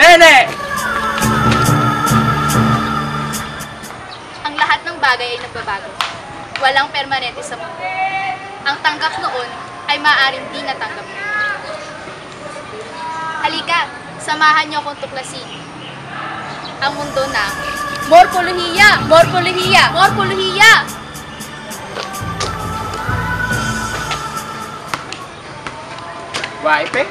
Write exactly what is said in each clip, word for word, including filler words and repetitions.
Nene! Ang lahat ng bagay ay nagbabago. Walang permanente sa mundo. Ang tanggap noon ay maaaring di natanggap ngayon. Halika, samahan niyo akong tuklasin ang mundo ng morpolohiya! Morpolohiya! Morpolohiya! Wipe?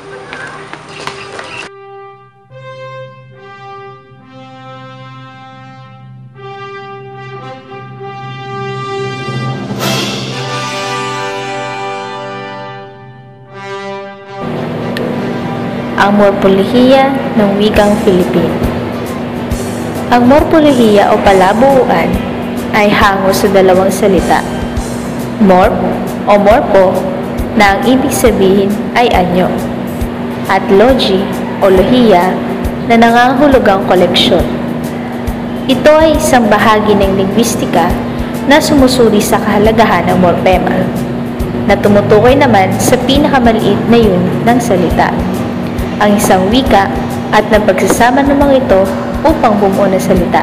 Ang morpolohiya ng wikang Filipino. Ang morpolohiya o palabuuan ay hango sa dalawang salita, morp o morpo na ang ibig sabihin ay anyo, at logi o lohiya na nangangahulugang koleksyon. Ito ay isang bahagi ng lingwistika na sumusuri sa kahalagahan ng morpema, na tumutukoy naman sa pinakamaliit na unit ng salita, ang isang wika at ng pagsasama ng mga ito upang bumuo ng salita.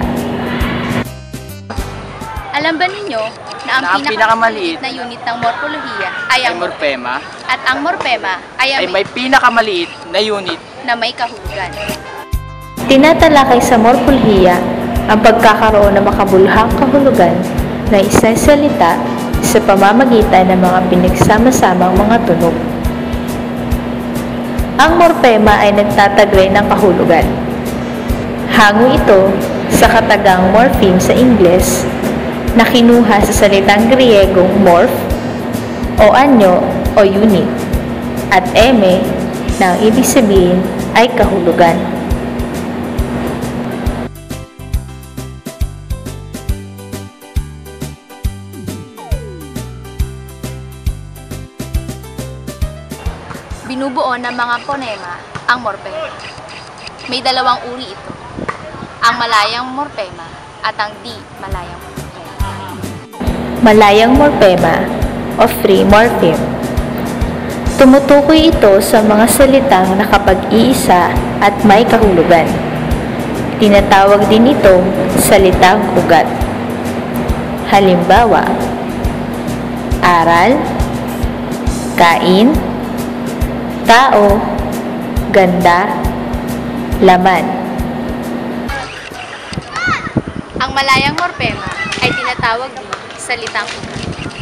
Alam ba ninyo na ang, Na ang pinakamaliit pinakamaliit na unit ng morpolohiya ay Ay ang morpema at ang morpema ay ang ay may pinakamaliit na unit. na may kahulugan. Tinatalakay sa morpolohiya ang pagkakaroon ng makabuluhang kahulugan ng isang salita sa pamamagitan ng mga pinagsama-samang mga tunog. Ang morpema ay nagtatagray ng kahulugan. Hango ito sa katagang morpheme sa Ingles na kinuha sa salitang Griegong morph o anyo o unit at eme na ang ibig sabihin ay kahulugan. Binubuo ng mga ponema ang morpema. May dalawang uri ito, ang malayang morpema at ang di malayang morpema. Malayang morpema o free morpheme. Tumutukoy ito sa mga salitang nakapag-iisa at may kahulugan. Tinatawag din itong salitang ugat. Halimbawa, aral, kain, tao, ganda, laman. Ang malayang morpema ay tinatawag din salitang ugat.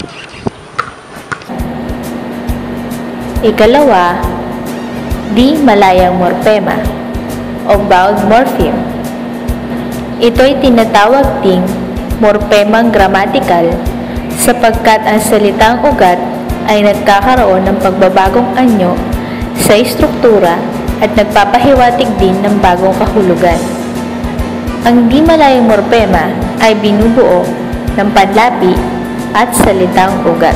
Ikalawa, di malayang morpema o vowel morpheme. Ito ay tinatawag ding morpemang gramatikal sapagkat ang salitang ugat ay nagkakaroon ng pagbabagong anyo sa istruktura at nagpapahiwatig din ng bagong kahulugan. Ang di malayang morpema ay binubuo ng panlapi at salitang ugat.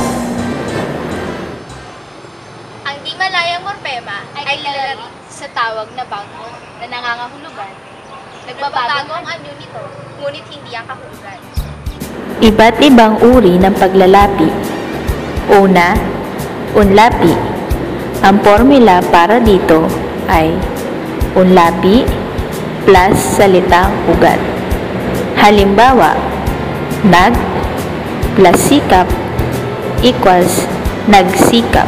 Ang di malayang morpema ay kilala rin sa tawag na bound na nangangahulugan. Nagbabago ang anyo nito, ngunit hindi ang kahulugan. Iba't ibang uri ng paglalapi. Una, unlapi. Ang formula para dito ay unlapi plus salitang ugat. Halimbawa, nag plus sikap equals nagsikap.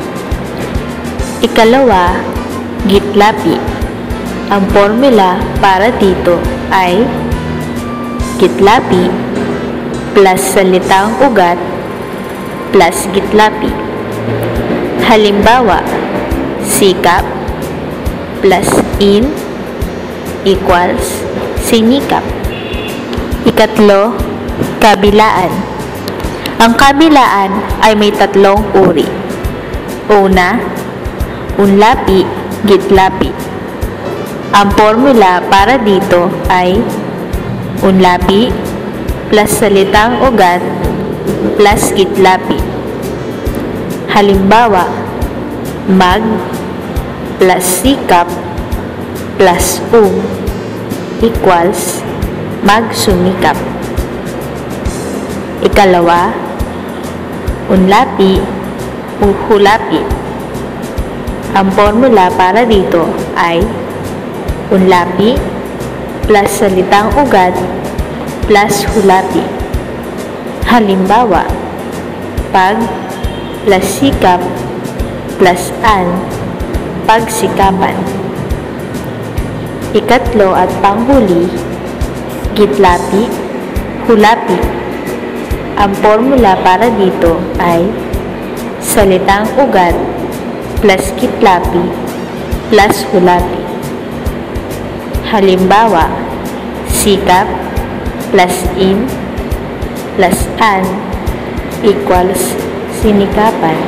Ikalawa, gitlapi. Ang formula para dito ay gitlapi plus salitang ugat plus gitlapi. Halimbawa, sikap plus in equals sinikap. Ikatlo, kabilaan. Ang kabilaan ay may tatlong uri. Una, unlapi, gitlapi. Ang formula para dito ay unlapi plus salitang ugat plus gitlapi. Halimbawa, mag plus sikap plus um equals magsumikap. Ikalawa, unlapi o hulapi. Ang formula para dito ay unlapi plus salitang ugat plus hulapi. Halimbawa, pag plus sikap plus an, pagsikapan. Ikatlo at panghuli, gitlapi, hulapi. Ang formula para dito ay salitang ugat plus gitlapi plus hulapi. Halimbawa, sikap plus in plus an equals sinikapan.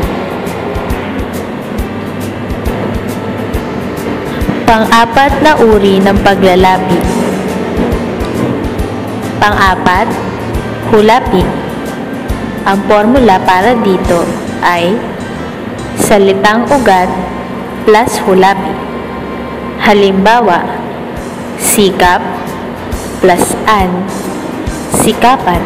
Pang-apat na uri ng paglalapi. Pang-apat, hulapi. Ang formula para dito ay salitang ugat plus hulapi. Halimbawa, sikap plus an, sikapan.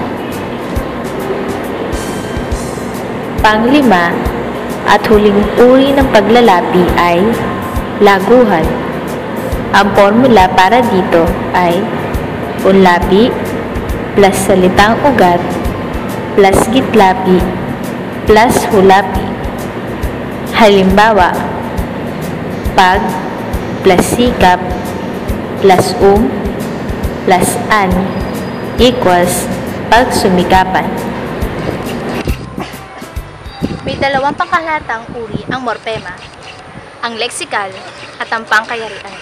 Panglima at huling uri ng paglalapi ay laguhan. Ang formula para dito ay unlapi plus salitang ugat plus gitlapi plus hulapi. Halimbawa, pag plus sikap plus um plus an equals pagsumikapan. May dalawang pangkalatang uri ang morpema, ang leksikal at ang pangkayarian.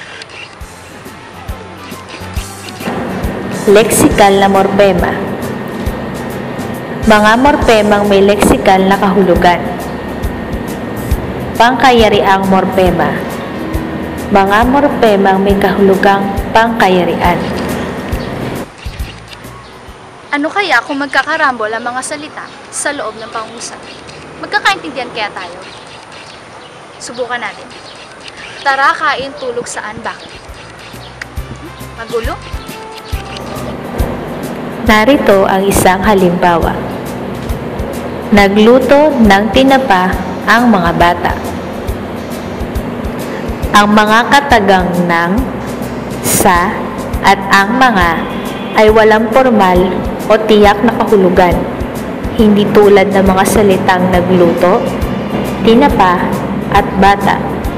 Leksikal na morpema. Mga morpemang may leksikal na kahulugan. Pangkayariang morpema. Mga morpemang may kahulugang pangkayarian. Ano kaya kung magkakarambol ang mga salita sa loob ng pangusap? Magkakaintindihan kaya tayo? Subukan natin. Tara, kain, tulog, saan, bakit? Magulo? Narito ang isang halimbawa. Nagluto ng tinapa ang mga bata. Ang mga katagang ng, sa, at ang mga ay walang formal o tiyak na kahulugan. Hindi tulad ng mga salitang nagluto, tinapa, at bata.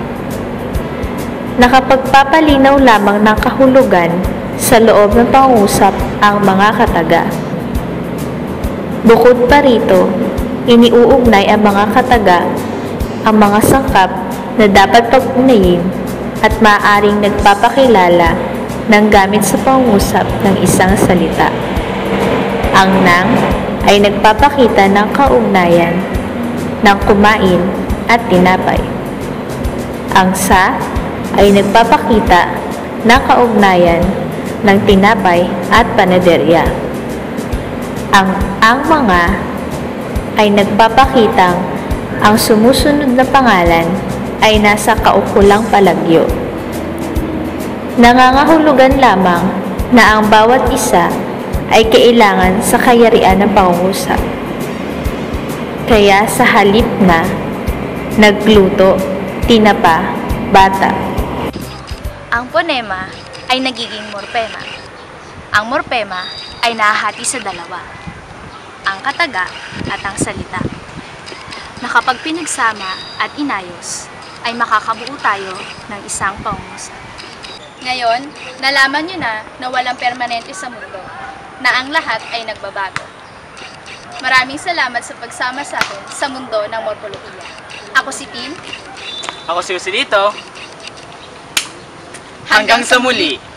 Nakapagpapalinaw lamang ng kahulugan sa loob ng pangusap ang mga kataga. Bukod pa rito, iniuugnay ang mga kataga ang mga sangkap na dapat pag-unayin at maaaring nagpapakilala ng gamit sa pangusap ng isang salita. Ang nang ay nagpapakita ng kaugnayan ng kumain at tinapay. Ang sa ay nagpapakita ng kaugnayan ng tinapay at panaderya. Ang ang mga ay nagpapakitang ang sumusunod na pangalan ay nasa kaukulang palagyo. Nangangahulugan lamang na ang bawat isa ay kailangan sa kayarian ng pangungusap. Kaya sa halip na nagluto, tinapa, bata. Ang ponema ay nagiging morpema. Ang morpema ay nahahati sa dalawa, ang kataga at ang salita, na kapag pinagsama at inayos, ay makakabuo tayo ng isang pangungusap. Ngayon, nalaman nyo na na walang permanente sa mundo, na ang lahat ay nagbabago. Maraming salamat sa pagsama sa akin sa mundo ng morpolohiya. Ako si Tin. Ako si Joselito. Hanggang sa muli!